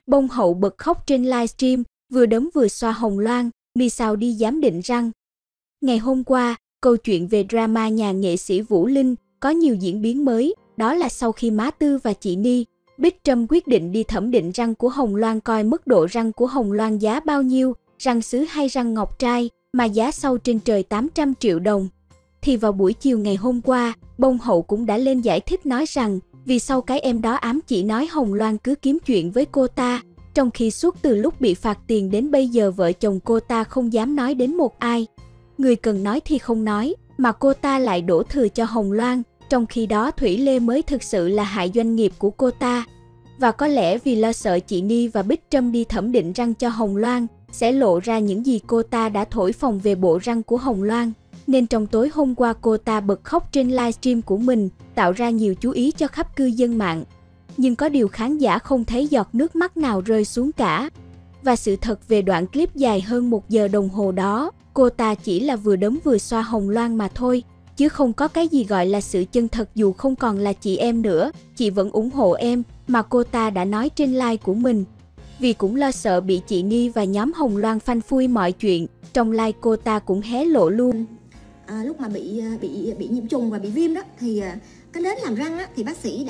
Bông hậu bật khóc trên livestream, vừa đấm vừa xoa Hồng Loan, vì sao đi giám định răng. Ngày hôm qua, câu chuyện về drama nhà nghệ sĩ Vũ Linh có nhiều diễn biến mới, đó là sau khi má Tư và chị Ni, Bích Trâm quyết định đi thẩm định răng của Hồng Loan coi mức độ răng của Hồng Loan giá bao nhiêu, răng sứ hay răng ngọc trai, mà giá sâu trên trời 800 triệu đồng. Thì vào buổi chiều ngày hôm qua, bông hậu cũng đã lên giải thích nói rằng vì sau cái em đó ám chỉ nói Hồng Loan cứ kiếm chuyện với cô ta, trong khi suốt từ lúc bị phạt tiền đến bây giờ vợ chồng cô ta không dám nói đến một ai. Người cần nói thì không nói, mà cô ta lại đổ thừa cho Hồng Loan, trong khi đó Thủy Lê mới thực sự là hại doanh nghiệp của cô ta. Và có lẽ vì lo sợ chị Ni và Bích Trâm đi thẩm định răng cho Hồng Loan sẽ lộ ra những gì cô ta đã thổi phồng về bộ răng của Hồng Loan, nên trong tối hôm qua cô ta bật khóc trên livestream của mình, tạo ra nhiều chú ý cho khắp cư dân mạng. Nhưng có điều khán giả không thấy giọt nước mắt nào rơi xuống cả. Và sự thật về đoạn clip dài hơn 1 giờ đồng hồ đó, cô ta chỉ là vừa đấm vừa xoa Hồng Loan mà thôi, chứ không có cái gì gọi là sự chân thật. Dù không còn là chị em nữa, chị vẫn ủng hộ em, mà cô ta đã nói trên live của mình. Vì cũng lo sợ bị chị Ni và nhóm Hồng Loan phanh phui mọi chuyện, trong live cô ta cũng hé lộ luôn. Lúc mà bị nhiễm trùng và bị viêm đó thì cái đến làm răng á, thì bác sĩ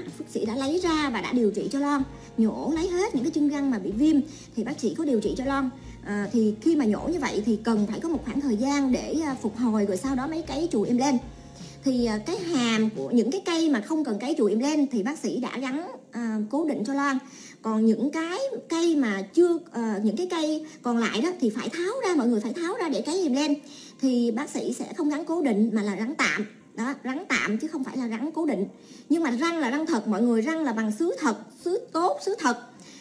đã lấy ra và đã điều trị cho Loan, nhổ lấy hết những cái chân răng mà bị viêm thì bác sĩ có điều trị cho Loan. Thì khi mà nhổ như vậy thì cần phải có một khoảng thời gian để phục hồi, rồi sau đó mấy cái chùi em lên. Thì cái hàm của những cái cây mà không cần cái chùi em lên thì bác sĩ đã gắn cố định cho Loan. Còn những cái cây mà chưa những cái cây còn lại đó thì phải tháo ra, mọi người phải tháo ra để cái em lên. Thì bác sĩ sẽ không gắn cố định mà là gắn tạm. Đó, gắn tạm chứ không phải là gắn cố định. Nhưng mà răng là răng thật mọi người, răng là bằng sứ thật, sứ tốt, sứ thật.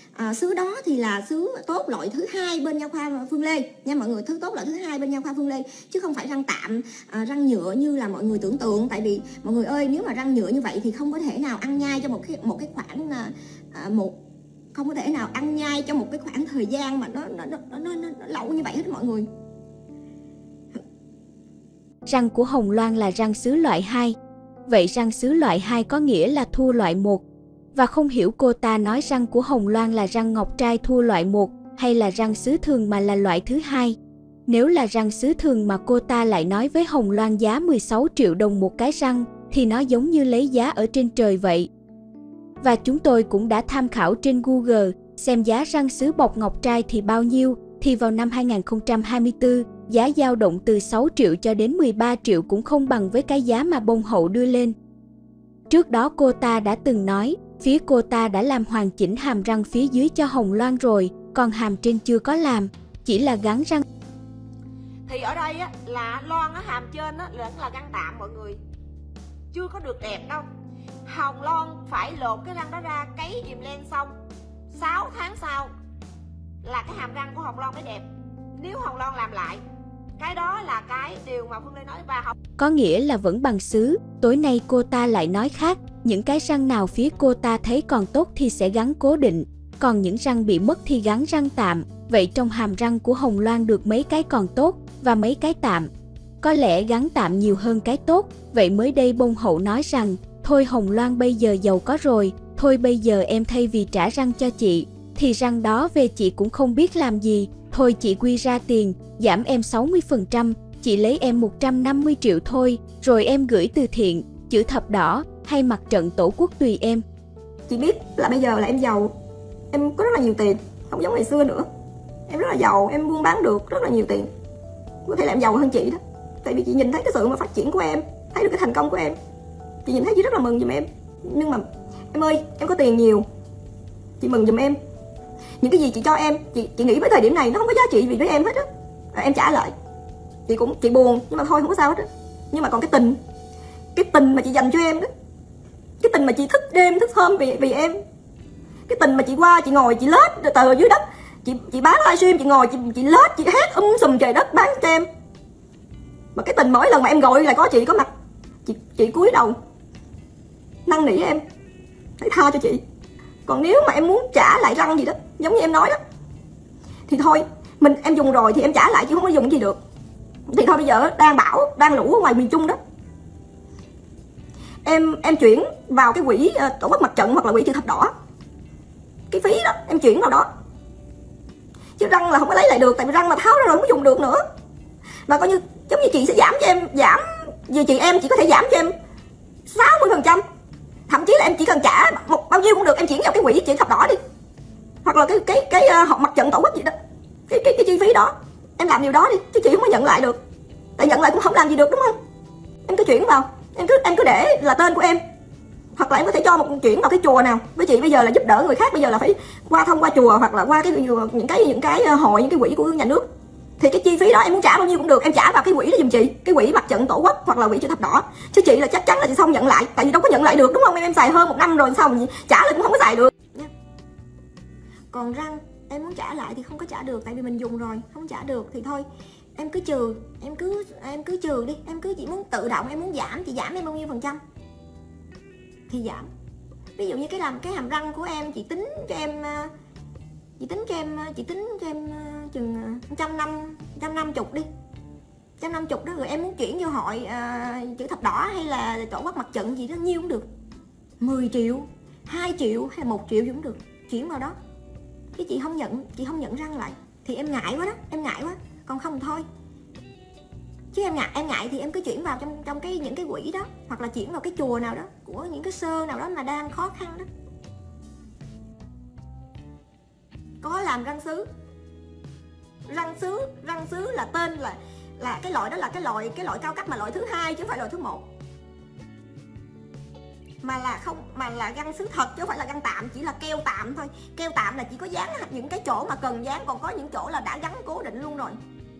Sứ đó thì là sứ tốt loại thứ 2 bên nha khoa Phương Lê nha mọi người, thứ tốt loại thứ 2 bên nha khoa Phương Lê, chứ không phải răng tạm, răng nhựa như là mọi người tưởng tượng. Tại vì mọi người ơi, nếu mà răng nhựa như vậy thì không có thể nào ăn nhai cho một cái khoảng không có thể nào ăn nhai cho một cái khoảng thời gian mà nó lâu như vậy hết mọi người. Răng của Hồng Loan là răng sứ loại 2. Vậy răng sứ loại 2 có nghĩa là thua loại 1. Và không hiểu cô ta nói răng của Hồng Loan là răng ngọc trai thua loại 1 hay là răng sứ thường mà là loại thứ 2. Nếu là răng sứ thường mà cô ta lại nói với Hồng Loan giá 16 triệu đồng một cái răng thì nó giống như lấy giá ở trên trời vậy. Và chúng tôi cũng đã tham khảo trên Google xem giá răng sứ bọc ngọc trai thì bao nhiêu, thì vào năm 2024, giá dao động từ 6 triệu cho đến 13 triệu cũng không bằng với cái giá mà bông hậu đưa lên. Trước đó cô ta đã từng nói, phía cô ta đã làm hoàn chỉnh hàm răng phía dưới cho Hồng Loan rồi, còn hàm trên chưa có làm, chỉ là gắn răng. Thì ở đây á, là Loan á, hàm trên á, là răng tạm mọi người, chưa có được đẹp đâu. Hồng Loan phải lột cái răng đó ra, cấy dìm lên xong 6 tháng sau là cái hàm răng của Hồng Loan mới đẹp. Nếu Hồng Loan làm lại, cái đó là cái điều mà Phương Lê nói. Và có nghĩa là vẫn bằng sứ. Tối nay cô ta lại nói khác, những cái răng nào phía cô ta thấy còn tốt thì sẽ gắn cố định, còn những răng bị mất thì gắn răng tạm. Vậy trong hàm răng của Hồng Loan được mấy cái còn tốt và mấy cái tạm, có lẽ gắn tạm nhiều hơn cái tốt. Vậy mới đây bông hậu nói rằng thôi Hồng Loan bây giờ giàu có rồi, thôi bây giờ em thay vì trả răng cho chị thì răng đó về chị cũng không biết làm gì, thôi chị quy ra tiền, giảm em 60%, chị lấy em 150 triệu thôi, rồi em gửi từ thiện, chữ thập đỏ hay mặt trận tổ quốc tùy em. Chị biết là bây giờ là em giàu, em có rất là nhiều tiền, không giống ngày xưa nữa. Em rất là giàu, em buôn bán được rất là nhiều tiền, có thể là em giàu hơn chị đó. Tại vì chị nhìn thấy cái sự mà phát triển của em, thấy được cái thành công của em, chị nhìn thấy chị rất là mừng giùm em. Nhưng mà em ơi, em có tiền nhiều, chị mừng giùm em. Những cái gì chị cho em, chị nghĩ với thời điểm này nó không có giá trị gì với em hết á. Em trả lại, chị buồn nhưng mà thôi không có sao hết á. Nhưng mà còn cái tình mà chị dành cho em đó, cái tình mà chị thức đêm thức hôm vì em, cái tình mà chị qua chị ngồi chị lết tờ dưới đất, chị bán livestream, chị ngồi chị lết, chị hét sùm trời đất bán cho em. Mà cái tình mỗi lần mà em gọi là có chị có mặt, chị cúi đầu năn nỉ em hãy tha cho chị. Còn nếu mà em muốn trả lại răng gì đó giống như em nói đó thì thôi, em dùng rồi thì em trả lại chứ không có dùng gì được. Thì thôi bây giờ đang lũ ở ngoài miền Trung đó, em chuyển vào cái quỹ tổ quốc mặt trận hoặc là quỹ chữ thập đỏ. cái phí đó em chuyển vào đó. Chứ răng là không có lấy lại được, tại vì răng mà tháo ra rồi không có dùng được nữa. Và coi như giống như chị sẽ giảm cho em, vì chị em chỉ có thể giảm cho em 60%. Thậm chí là em chỉ cần trả bao nhiêu cũng được, em chuyển vào cái quỹ chữ thập đỏ đi. Hoặc là cái học mặt trận tổ quốc gì đó. Cái chi phí đó, em làm điều đó đi, chứ chị không có nhận lại được. Tại nhận lại cũng không làm gì được đúng không? Em cứ chuyển vào, em cứ để là tên của em. Hoặc là em có thể cho chuyển vào cái chùa nào. Với chị bây giờ là giúp đỡ người khác, bây giờ là phải thông qua chùa hoặc là qua những cái hội, những cái quỹ của nhà nước. Thì cái chi phí đó em muốn trả bao nhiêu cũng được, em trả vào cái quỹ đó giùm chị, cái quỹ mặt trận tổ quốc hoặc là quỹ chữ thập đỏ. Chứ chị là chắc chắn là chị không nhận lại, tại vì đâu có nhận lại được đúng không? Em xài hơn 1 năm rồi sao mà trả lại cũng không có xài được. Còn răng em muốn trả lại thì không có trả được, tại vì mình dùng rồi, không trả được thì thôi em cứ trừ, em cứ trừ đi, em cứ chỉ muốn tự động, em muốn giảm, chị giảm em bao nhiêu %, thì giảm. Ví dụ như cái hàm răng của em chị tính cho em chừng 150 đi, 150 đó, rồi em muốn chuyển vô hội chữ thập đỏ hay là tổ quốc mặt trận gì đó nhiêu cũng được, 10 triệu, 2 triệu hay 1 triệu cũng được, chuyển vào đó. Chứ chị không nhận răng lại thì em ngại quá đó, em ngại quá. Còn không thôi, chứ em ngại thì em cứ chuyển vào trong những cái quỹ đó, hoặc là chuyển vào cái chùa nào đó của những cái sơ nào đó mà đang khó khăn đó. Có làm răng sứ là tên là cái loại đó là cái loại cao cấp, mà loại thứ 2 chứ không phải loại thứ 1. Mà là răng sứ thật chứ không phải là răng tạm, chỉ là keo tạm thôi. Keo tạm là chỉ có dán những cái chỗ mà cần dán, còn có những chỗ là đã gắn cố định luôn rồi.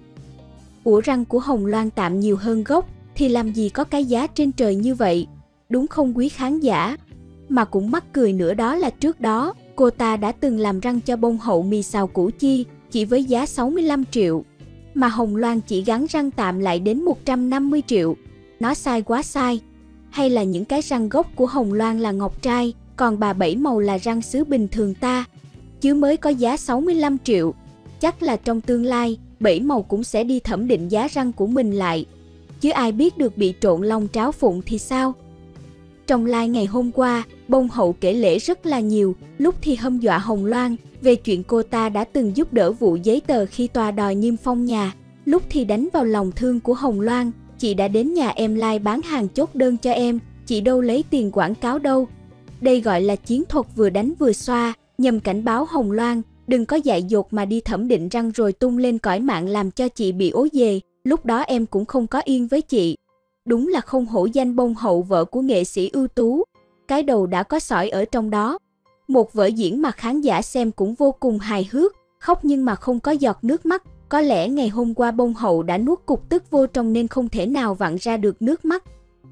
Ủa răng của Hồng Loan tạm nhiều hơn gốc thì làm gì có cái giá trên trời như vậy, đúng không quý khán giả? Mà cũng mắc cười nữa đó là trước đó cô ta đã từng làm răng cho bông hậu Mì Xào Củ Chi chỉ với giá 65 triệu. Mà Hồng Loan chỉ gắn răng tạm lại đến 150 triệu. Nó sai quá sai. Hay là những cái răng gốc của Hồng Loan là ngọc trai, còn bà Bảy Màu là răng sứ bình thường ta? Chứ mới có giá 65 triệu. Chắc là trong tương lai, Bảy Màu cũng sẽ đi thẩm định giá răng của mình lại. Chứ ai biết được bị trộn lông tráo phụng thì sao? Trong live ngày hôm qua, bông hậu kể lể rất là nhiều, lúc thì hâm dọa Hồng Loan về chuyện cô ta đã từng giúp đỡ vụ giấy tờ khi tòa đòi niêm phong nhà, lúc thì đánh vào lòng thương của Hồng Loan, chị đã đến nhà em live bán hàng chốt đơn cho em, chị đâu lấy tiền quảng cáo đâu. Đây gọi là chiến thuật vừa đánh vừa xoa, nhằm cảnh báo Hồng Loan, đừng có dại dột mà đi thẩm định răng rồi tung lên cõi mạng làm cho chị bị ố về, lúc đó em cũng không có yên với chị. Đúng là không hổ danh bông hậu vợ của nghệ sĩ ưu tú, cái đầu đã có sỏi ở trong đó. Một vở diễn mà khán giả xem cũng vô cùng hài hước, khóc nhưng mà không có giọt nước mắt. Có lẽ ngày hôm qua bông hậu đã nuốt cục tức vô trong nên không thể nào vặn ra được nước mắt.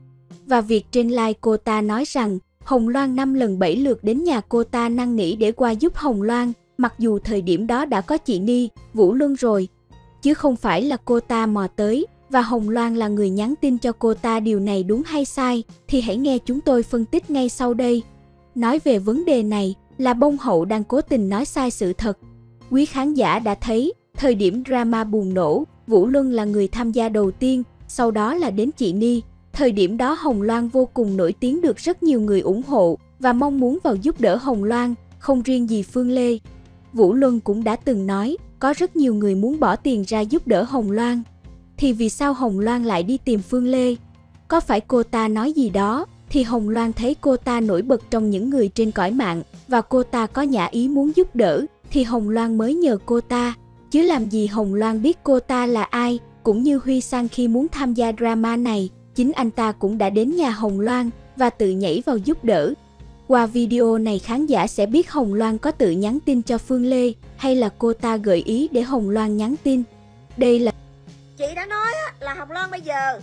Và việc trên live cô ta nói rằng Hồng Loan 5 lần 7 lượt đến nhà cô ta năn nỉ để qua giúp Hồng Loan, mặc dù thời điểm đó đã có chị Ni, Vũ Luân rồi. Chứ không phải là cô ta mò tới, và Hồng Loan là người nhắn tin cho cô ta. Điều này đúng hay sai thì hãy nghe chúng tôi phân tích ngay sau đây. Nói về vấn đề này là bông hậu đang cố tình nói sai sự thật. Quý khán giả đã thấy, thời điểm drama bùng nổ, Vũ Luân là người tham gia đầu tiên, sau đó là đến chị Ni. Thời điểm đó Hồng Loan vô cùng nổi tiếng, được rất nhiều người ủng hộ và mong muốn vào giúp đỡ Hồng Loan, không riêng gì Phương Lê. Vũ Luân cũng đã từng nói, có rất nhiều người muốn bỏ tiền ra giúp đỡ Hồng Loan. Thì vì sao Hồng Loan lại đi tìm Phương Lê? Có phải cô ta nói gì đó, thì Hồng Loan thấy cô ta nổi bật trong những người trên cõi mạng, và cô ta có nhã ý muốn giúp đỡ, thì Hồng Loan mới nhờ cô ta. Chứ làm gì Hồng Loan biết cô ta là ai, cũng như Huy Sang khi muốn tham gia drama này, chính anh ta cũng đã đến nhà Hồng Loan và tự nhảy vào giúp đỡ. Qua video này khán giả sẽ biết Hồng Loan có tự nhắn tin cho Phương Lê, hay là cô ta gợi ý để Hồng Loan nhắn tin. Đây là... Chị đã nói là Hồng Loan bây giờ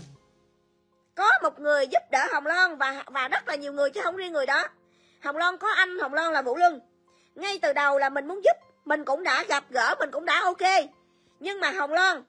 có một người giúp đỡ Hồng Loan và rất là nhiều người chứ không riêng người đó. Hồng Loan có anh Hồng Loan là Vũ Luân. Ngay từ đầu là mình muốn giúp, mình cũng đã gặp gỡ, mình cũng đã ok. Nhưng mà Hồng Loan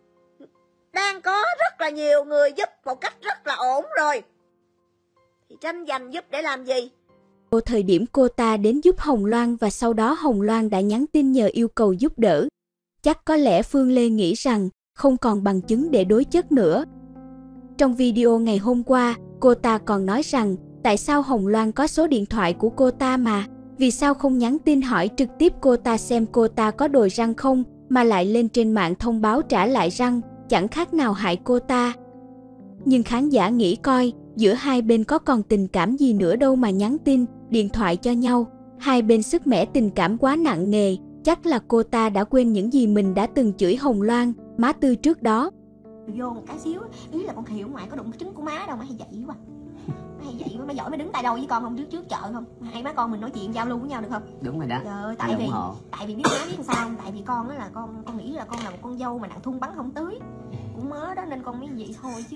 đang có rất là nhiều người giúp một cách rất là ổn rồi, thì tranh giành giúp để làm gì? Thời điểm cô ta đến giúp Hồng Loan và sau đó Hồng Loan đã nhắn tin nhờ yêu cầu giúp đỡ. Chắc có lẽ Phương Lê nghĩ rằng không còn bằng chứng để đối chất nữa. Trong video ngày hôm qua, cô ta còn nói rằng tại sao Hồng Loan có số điện thoại của cô ta mà, Vì sao không nhắn tin hỏi trực tiếp cô ta xem cô ta có đồi răng không, mà lại lên trên mạng thông báo trả lại răng, chẳng khác nào hại cô ta. Nhưng khán giả nghĩ coi, giữa hai bên có còn tình cảm gì nữa đâu mà nhắn tin, điện thoại cho nhau. Hai bên sức mẻ tình cảm quá nặng nề, chắc là cô ta đã quên những gì mình đã từng chửi Hồng Loan, má Tư trước đó. Vô một cái xíu, ý là con hiểu ngoài có đụng trứng của má đâu, má hay dậy quá. Má hay dậy quá, má giỏi, má đứng tay đâu với con không, trước chợ không? Hai má con mình nói chuyện giao lưu với nhau được không? Đúng rồi đó. Trời ơi, tại vì biết má biết làm sao không? Tại vì con đó là con nghĩ là con là một con dâu mà nặng thun bắn không tới của má đó, nên con mới vậy thôi chứ.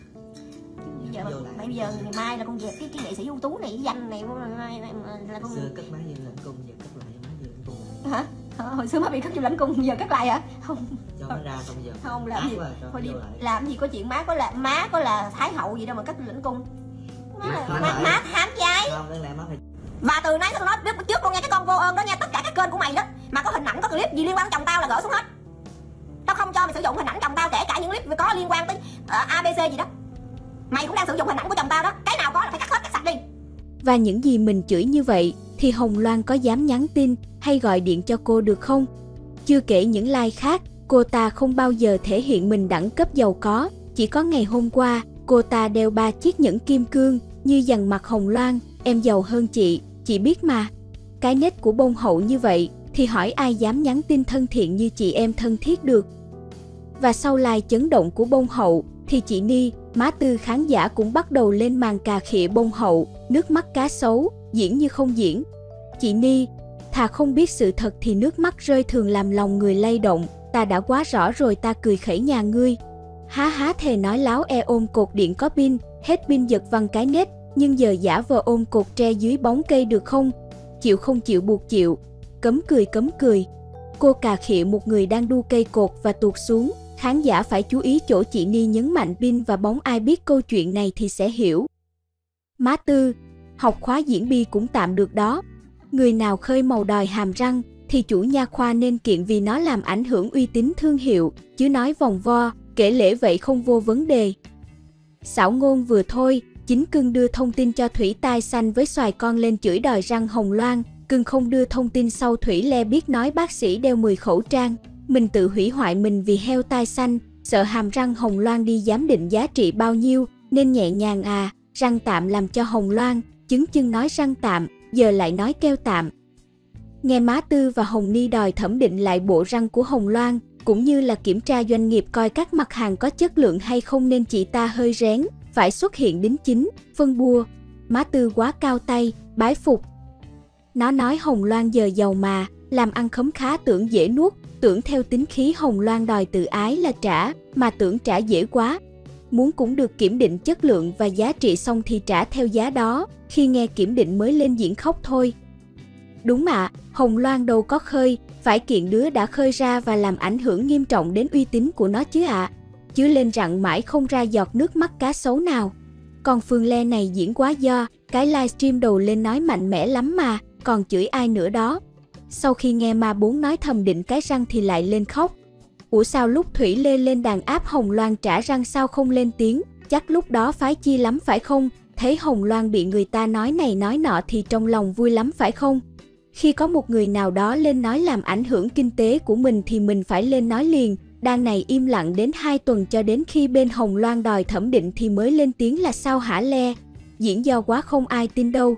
Bây giờ ngày mai là con dẹp cái nghệ sĩ ưu tú này, cái danh này là con xưa cất má vô lãnh cung, giờ cất lại má vô lãnh cung hả? Hồi xưa má bị cất vô lãnh cung, giờ cất lại hả? Không, cho nó ra xong giờ không làm gì, thôi đi làm gì có chuyện má có là thái hậu gì đâu mà cất vô lãnh cung. Má tham giai. Không, đáng lẽ má phải. Và từ nãy tao nói trước luôn nha, cái con vô ơn đó nha, tất cả các kênh của mày đó mà có hình ảnh có clip gì liên quan đến chồng tao là gỡ xuống hết. Tao không cho mày sử dụng hình ảnh chồng tao, kể cả những clip có liên quan tới ABC gì đó. Mày cũng đang sử dụng hình ảnh của chồng tao đó, cái nào có là phải cắt hết, cắt sạch đi. Và những gì mình chửi như vậy thì Hồng Loan có dám nhắn tin hay gọi điện cho cô được không? Chưa kể những like khác, cô ta không bao giờ thể hiện mình đẳng cấp giàu có. Chỉ có ngày hôm qua, cô ta đeo 3 chiếc nhẫn kim cương như dằn mặt Hồng Loan, em giàu hơn chị biết mà. Cái nết của bông hậu như vậy thì hỏi ai dám nhắn tin thân thiện như chị em thân thiết được. Và sau like chấn động của bông hậu thì chị Ni, má Tư khán giả cũng bắt đầu lên màn cà khịa bông hậu, nước mắt cá sấu, diễn như không diễn. Chị Ni, thà không biết sự thật thì nước mắt rơi thường làm lòng người lay động, ta đã quá rõ rồi, ta cười khẩy nhà ngươi. Há thề nói láo ôm cột điện có pin, hết pin giật văng cái nết, nhưng giờ giả vờ ôm cột tre dưới bóng cây được không? Chịu không chịu buộc chịu, cấm cười. Cô cà khịa một người đang đu cây cột và tuột xuống. Khán giả phải chú ý chỗ chị Ni nhấn mạnh pin và bóng, ai biết câu chuyện này thì sẽ hiểu. Má Tư, học khóa diễn bi cũng tạm được đó. Người nào khơi màu đòi hàm răng thì chủ nha khoa nên kiện vì nó làm ảnh hưởng uy tín thương hiệu, chứ nói vòng vo, kể lể vậy không vô vấn đề. Xảo ngôn vừa thôi, chính Cưng đưa thông tin cho Thủy tai xanh với xoài con lên chửi đòi răng Hồng Loan. Cưng không đưa thông tin sau Thủy le biết nói bác sĩ đeo 10 khẩu trang. Mình tự hủy hoại mình vì heo tai xanh, sợ hàm răng Hồng Loan đi giám định giá trị bao nhiêu, nên nhẹ nhàng răng tạm làm cho Hồng Loan, chưng nói răng tạm, giờ lại nói keo tạm. Nghe má Tư và Hồng Ni đòi thẩm định lại bộ răng của Hồng Loan, cũng như là kiểm tra doanh nghiệp coi các mặt hàng có chất lượng hay không, nên chị ta hơi rén, phải xuất hiện đính chính, phân bua. Má Tư quá cao tay, bái phục. Nó nói Hồng Loan giờ giàu mà, làm ăn khấm khá tưởng dễ nuốt, tưởng theo tính khí Hồng Loan đòi tự ái là trả, mà tưởng trả dễ quá. Muốn cũng được kiểm định chất lượng và giá trị xong thì trả theo giá đó, khi nghe kiểm định mới lên diễn khóc thôi. Đúng ạ, Hồng Loan đâu có khơi, phải kiện đứa đã khơi ra và làm ảnh hưởng nghiêm trọng đến uy tín của nó chứ ạ. Chứ lên rặn mãi không ra giọt nước mắt cá sấu nào. Còn Phương Le này diễn quá do, cái livestream đầu lên nói mạnh mẽ lắm mà, còn chửi ai nữa đó. Sau khi nghe ma bốn nói thầm định cái răng thì lại lên khóc. Ủa sao lúc Thủy Lê lên đàn áp Hồng Loan trả răng sao không lên tiếng, chắc lúc đó phái chi lắm phải không? Thấy Hồng Loan bị người ta nói này nói nọ thì trong lòng vui lắm phải không? Khi có một người nào đó lên nói làm ảnh hưởng kinh tế của mình thì mình phải lên nói liền. Đàn này im lặng đến 2 tuần cho đến khi bên Hồng Loan đòi thẩm định thì mới lên tiếng là sao hả Le? Diễn do quá không ai tin đâu.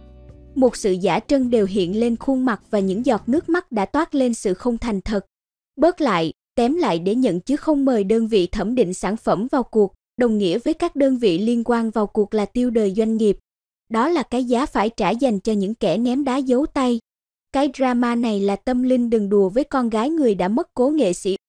Một sự giả trân đều hiện lên khuôn mặt và những giọt nước mắt đã toát lên sự không thành thật. Bớt lại, tém lại để nhận chứ không mời đơn vị thẩm định sản phẩm vào cuộc, đồng nghĩa với các đơn vị liên quan vào cuộc là tiêu đời doanh nghiệp. Đó là cái giá phải trả dành cho những kẻ ném đá giấu tay. Cái drama này là tâm linh, đừng đùa với con gái người đã mất cố nghệ sĩ